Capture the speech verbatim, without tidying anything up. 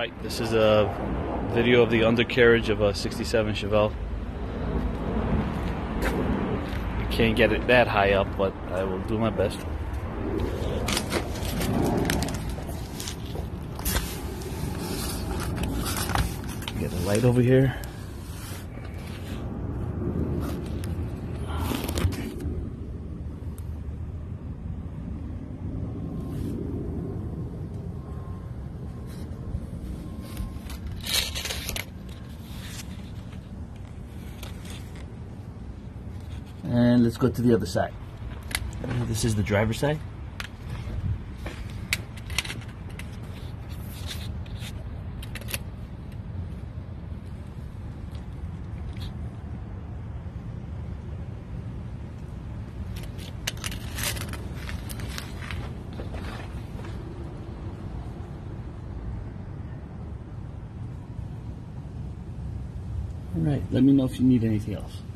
Alright, this is a video of the undercarriage of a sixty-seven Chevelle. You can't get it that high up, but I will do my best. Get a light over here. And let's go to the other side. This is the driver's side. All right, let me know if you need anything else.